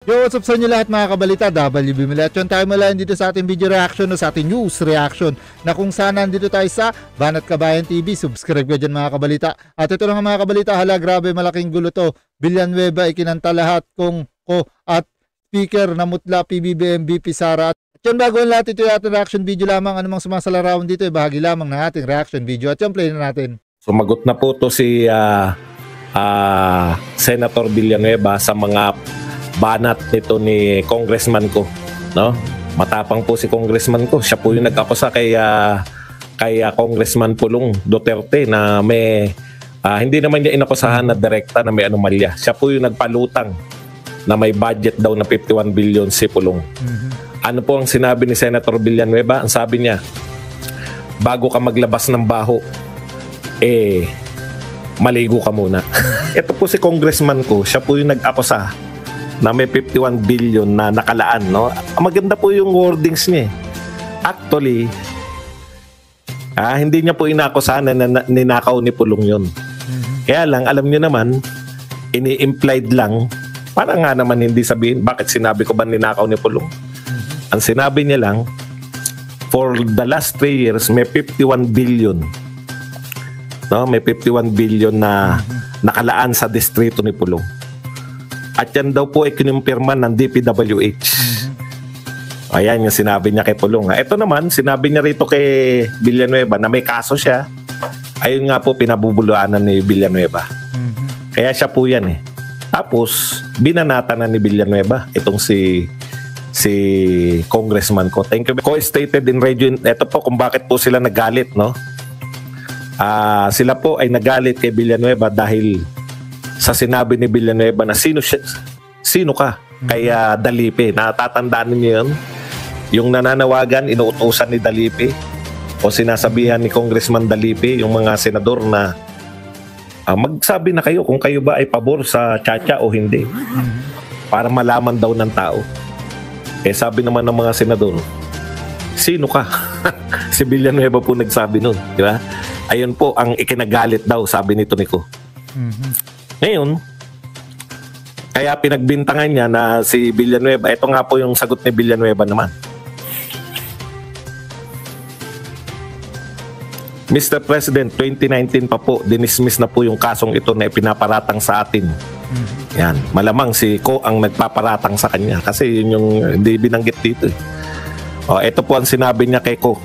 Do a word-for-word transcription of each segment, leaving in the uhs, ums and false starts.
Yo, what's up sa inyo lahat mga kabalita? W B Milaton tayo mula dito sa ating video reaction o sa ating news reaction na kung saan nandito tayo sa Banat Kabayan T V. Subscribe ko dyan mga kabalita. At ito lang mga kabalita, hala grabe malaking gulo to. Villanueva ikinanta lahat kung ko at speaker na mutla P B B M V P Sara. At yun bago ang lahat, ito yung ating reaction video lamang. Anumang sumasalarawan dito, eh, bahagi lamang ng ating reaction video. At yung play na natin. Sumagot na po to si uh, uh, Senator Villanueva sa mga banat nito ni congressman ko, no? Matapang po si congressman ko. Siya po yung nag-akusa kay uh, kay uh, Congressman Pulong Duterte na may uh, hindi naman niya inakusahan na direkta na may anomalya. Siya po yung nagpalutang na may budget daw na fifty-one billion si Pulong. Mm-hmm. Ano po ang sinabi ni Senator Villanueva? Ang sabi niya, bago ka maglabas ng baho, eh maligo ka muna. Ito po si congressman ko, siya po yung nag-akusa na may fifty-one billion na nakalaan, no? Maganda po yung wordings niya. Actually, ah, hindi niya po inakusahan na, na ninakaw ni Pulong yun. Mm-hmm. Kaya lang, alam niyo naman, ini-implied lang, para nga naman hindi sabihin, bakit sinabi ko ba ninakaw ni Pulong? Mm-hmm. Ang sinabi niya lang, for the last three years, may fifty-one billion. No? May fifty-one billion na mm-hmm. nakalaan sa distrito ni Pulong. At yan daw po ay kinumpirma ng D P W H. Mm-hmm. Ayan yung sinabi niya kay Pulong. Ito naman, sinabi niya rito kay Villanueva na may kaso siya. Ayun nga po, pinabubuluanan ni Villanueva. Mm-hmm. Kaya siya po yan eh. Tapos, binanata na ni Villanueva itong si si congressman ko. Thank you. Co-stated in radio. Ito po kung bakit po sila nagalit, no? Uh, sila po ay nagalit kay Villanueva dahil sa sinabi ni Villanueva na sino siya, sino ka? Mm-hmm. Kaya Dalipe, natatandaan niyo yun? Yung nananawagan, inuutosan ni Dalipe o sinasabihan ni Congressman Dalipe, yung mga senador na uh, magsabi na kayo kung kayo ba ay pabor sa Chacha o hindi. Mm-hmm. Para malaman daw ng tao. Eh sabi naman ng mga senador, sino ka? Si Villanueva po nagsabi nun, di ba? Ayun po ang ikinagalit daw, sabi nito Nico. Mm-hmm. Ngayon, kaya pinagbintangan niya na si Villanueva, ito nga po yung sagot ni Villanueva naman. Mister President, twenty nineteen pa po, dinismiss na po yung kasong ito na ipinaparatang sa atin. Mm-hmm. Yan, malamang si Ko ang nagpaparatang sa kanya kasi yun yung hindi binanggit dito. O, ito po ang sinabi niya kay Ko.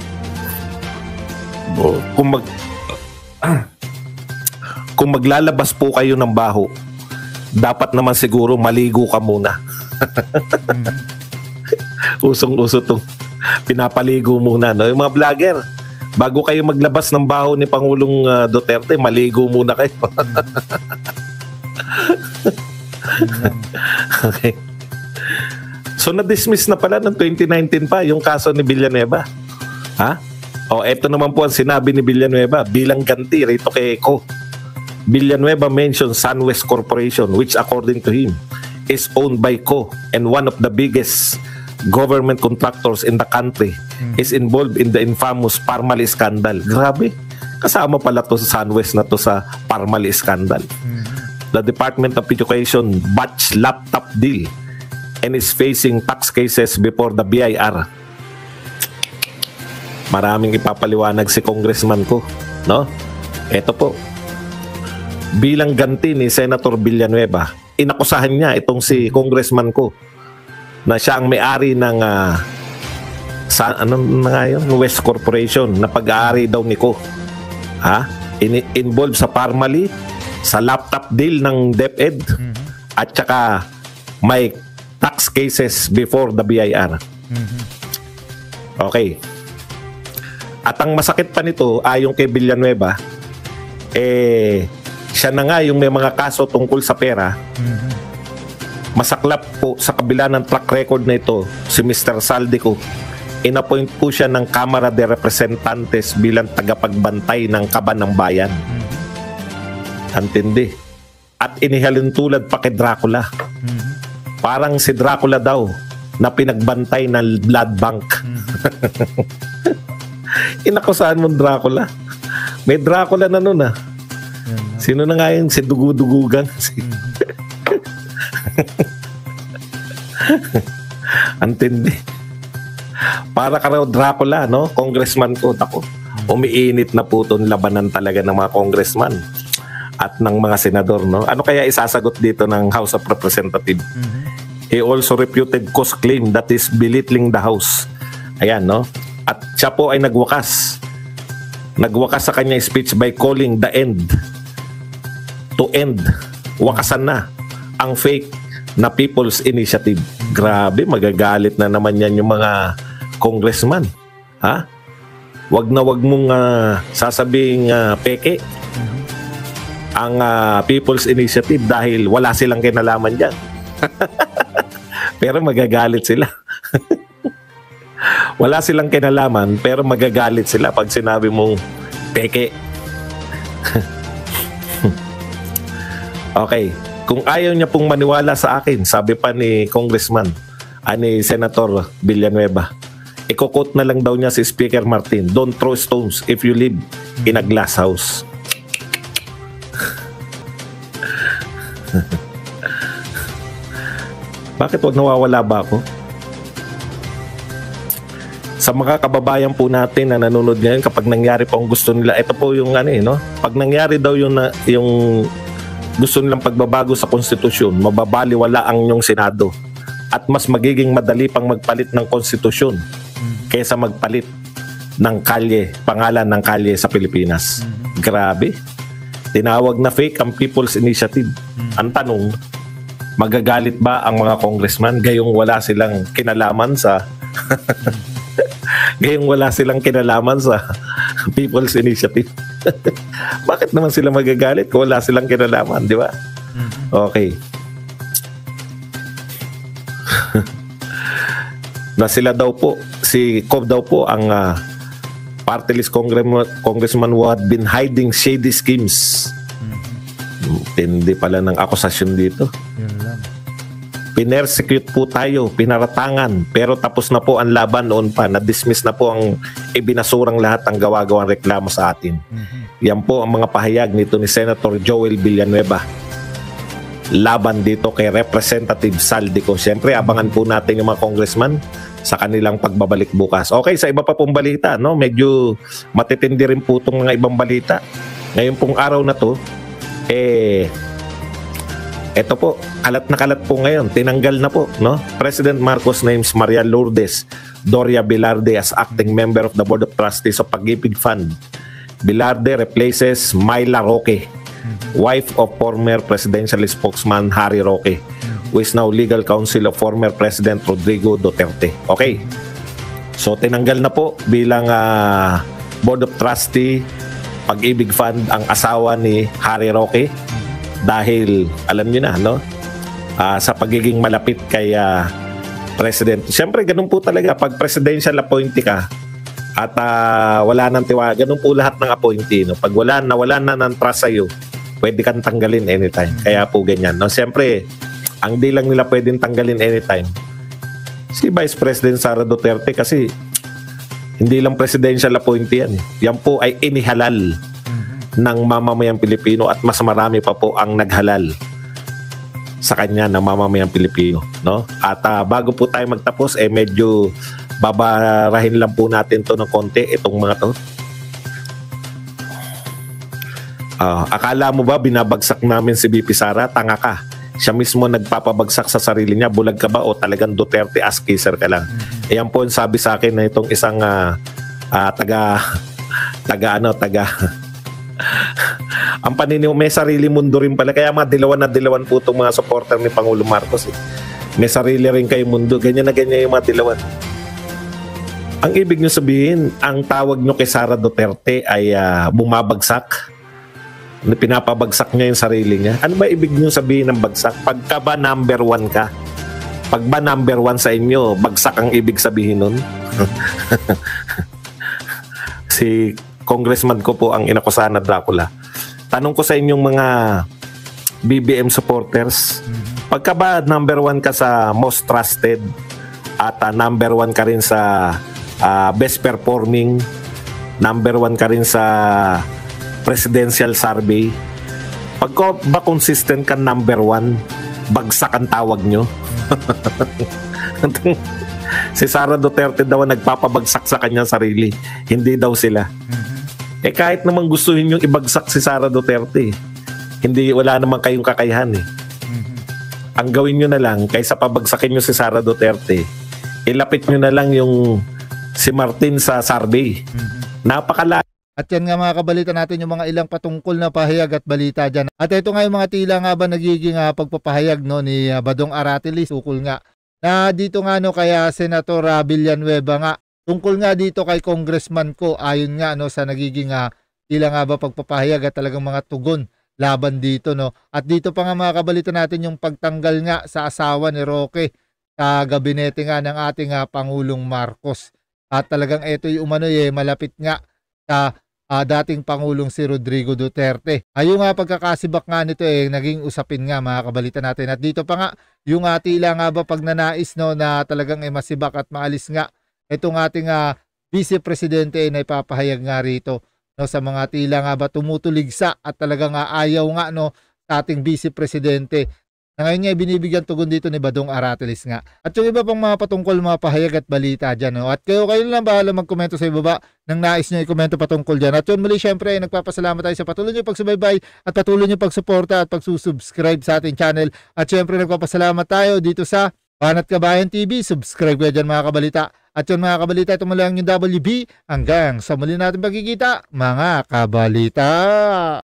O, kung mag... Kung maglalabas po kayo ng baho, dapat naman siguro maligo ka muna. Usong-uso itong pinapaligo muna. No? Yung mga vlogger, bago kayo maglabas ng baho ni Pangulong uh, Duterte, maligo muna kayo. Okay. So na-dismiss na pala ng twenty nineteen pa yung kaso ni Villanueva. Ha? O, eto naman po ang sinabi ni Villanueva bilang ganti rito kay Ko. Villanueva mentioned SunWest Corporation, which according to him is owned by Co and one of the biggest government contractors in the country, mm. is involved in the infamous Parmali scandal. Grabe, kasama pala to sa SunWest na to sa Parmali scandal. Mm. The Department of Education batch laptop deal and is facing tax cases before the B I R. Maraming ipapaliwanag si congressman ko, no? Ito po. Bilang ganti ni Senator Villanueva, inakusahan niya itong si congressman ko na siya ang may-ari ng uh, sa ano na nga yun, West Corporation na pag-aari daw ni Ko. Ha? In involved sa Parmali, sa laptop deal ng DepEd, mm-hmm. at saka may tax cases before the B I R. Mm-hmm. Okay. At ang masakit pa nito, ayon kay Villanueva, eh siya na nga yung may mga kaso tungkol sa pera. Mm-hmm. Masaklap po sa kabila ng track record na ito, si Mister Saldico, inappoint po siya ng Kamara de Representantes bilang tagapagbantay ng kaban ng bayan. Mm-hmm. Antindi. At inihalin tulad pa kay Dracula. Mm-hmm. Parang si Dracula daw na pinagbantay ng blood bank. Mm-hmm. Inakusahan mo Dracula. May Dracula na nun ah. Sino na nga yun? Si Dugu-Dugugan. Antindi. Para ka raw Dracula, no? Congressman ko, tako. Umiinit na po itong labanan talaga ng mga congressman at ng mga senador, no? Ano kaya isasagot dito ng House of Representatives? Mm-hmm. He also refuted Co's claim that is belittling the House. Ayan, no? At siya po ay nagwakas. Nagwakas sa kanya speech by calling the end to end. Wakasan na ang fake na People's Initiative. Grabe, magagalit na naman yan yung mga congressman. Ha? Wag na wag mong uh, sasabing uh, peke ang uh, People's Initiative dahil wala silang kinalaman dyan. Pero magagalit sila. Wala silang kinalaman pero magagalit sila pag sinabi mong peke. Okay. Kung ayaw niya pong maniwala sa akin, sabi pa ni Congressman, ani Senator Villanueva, i-quote na lang daw niya si Speaker Martin, don't throw stones if you live in a glass house. Bakit wag nawawala ba ako? Sa mga kababayan po natin na nanonood ngayon, kapag nangyari po ang gusto nila, ito po yung ano eh, no? Pag nangyari daw yung, na, yung gusto nilang pagbabago sa konstitusyon, mababaliwala ang inyong Senado at mas magiging madali pang magpalit ng konstitusyon kaysa magpalit ng kalye, pangalan ng kalye sa Pilipinas. Mm-hmm. Grabe. Tinawag na fake ang People's Initiative. Mm-hmm. Ang tanong, magagalit ba ang mga congressman gayong wala silang kinalaman sa gayong wala silang kinalaman sa People's Initiative? Bakit naman sila magagalit kung wala silang kinalaman, di ba? Okay. Na sila daw po, si Cob daw po ang uh, party list congressman, congressman who had been hiding shady schemes. Hindi pala ng akusasyon dito. Yun lang. Pinersecute po tayo, pinaratangan, pero tapos na po ang laban noon pa, na-dismiss na po ang ibinasurang lahat ng gawa-gawang reklamo sa atin. Mm-hmm. Yan po ang mga pahayag nito ni Senator Joel Villanueva laban dito kay Representative Saldico. Siyempre, abangan po natin yung mga congressman sa kanilang pagbabalik bukas. Okay, sa iba pa pong balita, no? Medyo matitindi rin po itong mga ibang balita. Ngayon pong araw na to, eh, eto po, kalat na kalat po ngayon, tinanggal na po, no? President Marcos names Maria Lourdes Doria Velarde as acting member of the Board of Trustees of Pag-ibig Fund. Velarde replaces Myla Roque, wife of former presidential spokesman Harry Roque, who is now legal counsel of former President Rodrigo Duterte. Okay. So tinanggal na po bilang uh, Board of Trustee Pag-ibig Fund ang asawa ni Harry Roque. Dahil, alam niyo na, no? Uh, sa pagiging malapit kay uh, President. Siyempre, ganun po talaga. Pag presidential appointee ka at uh, wala nang tiwala, ganun po lahat ng appointee. No? Pag wala na, wala na ng trust sa'yo, pwede kang tanggalin anytime. Kaya po ganyan. No? Siyempre, ang di lang nila pwedeng tanggalin anytime, si Vice President Sara Duterte kasi hindi lang presidential appointee yan. Yan po ay inihalal ng mamamayang Pilipino at mas marami pa po ang naghalal sa kanya ng mamamayang Pilipino, no? At uh, bago po tayo magtapos, eh medyo babarahin lang po natin to ng konti itong mga to. Uh, akala mo ba binabagsak namin si B P Sara? Tanga ka. Siya mismo nagpapabagsak sa sarili niya. Bulag ka ba o talagang Duterte ass kisser ka lang? Mm-hmm. Ayan po yung sabi sa akin na itong isang uh, uh, taga taga ano, taga ang paniniw, may sarili mundo rin pala. Kaya mga dilawan na dilawan po itong mga supporter ni Pangulo Marcos. Eh. May sarili rin kayo mundo. Ganyan na ganyan yung mga dilawan. Ang ibig nyo sabihin, ang tawag nyo kay Sara Duterte ay uh, bumabagsak. Pinapabagsak niya yung sarili niya. Ano ba ibig nyo sabihin ng bagsak? Pagka ba number one ka? Pag ba number one sa inyo, bagsak ang ibig sabihin nun? Si Congressman ko po ang inakusahan na Dracula. Tanong ko sa inyong mga B B M supporters, pagka ba number one ka sa most trusted at uh, number one ka rin sa uh, best performing, number one ka rin sa presidential survey, pagka ba consistent ka number one, bagsak ang tawag nyo? Si Sara Duterte daw ang nagpapabagsak sa kanyang sarili. Hindi daw sila. Eh kahit naman gustuhin yung ibagsak si Sara Duterte, hindi, wala naman kayong kakayahan eh. Ang gawin nyo na lang, kaysa pabagsakin nyo si Sara Duterte, ilapit nyo na lang yung si Martin sa survey. Napakala. At yan nga mga kabalita natin yung mga ilang patungkol na pahayag at balita dyan. At ito nga yung mga tila nga ba nagiging uh, pagpapahayag no, ni uh, Badong Aratilis ukol nga na dito nga no kaya Senator uh, Villanueva nga tungkol nga dito kay Congressman ko ayon nga no sa nagiging uh, tila nga ba pagpapahayag at talagang mga tugon laban dito no. At dito pa nga mga kabalita natin yung pagtanggal nga sa asawa ni Roque sa gabinete nga ng ating uh, Pangulong Marcos. At talagang ito yung umano eh malapit nga sa Uh, dating Pangulong si Rodrigo Duterte. Ayun nga pagkakasibak nga nito eh naging usapin nga mga kabalita natin. At dito pa nga yung uh, tila nga ba pag nanais no na talagang eh, masibak at maalis nga itong ating uh, Vice Presidente eh, na ipapahayag nga rito no sa mga tila nga ba tumutuligsa at talagang uh, ayaw nga no sa ating Vice Presidente. Na ngayon nga binibigyan tugon dito ni Badong Aratilis nga. At yung iba pang mga patungkol mga pahayag at balita dyan. No? At kayo kayo lang bahala magkomento sa ibaba ng nais nyo i-komento patungkol dyan. At yun muli syempre nagpapasalamat tayo sa patuloy nyo pagsubaybay at patuloy nyo pagsuporta at pagsusubscribe sa ating channel. At syempre nagpapasalamat tayo dito sa Banat Kabayan T V. Subscribe kayo dyan mga kabalita. At yun mga kabalita, ito muli ang yung W B. Hanggang sa muli natin pagkikita mga kabalita.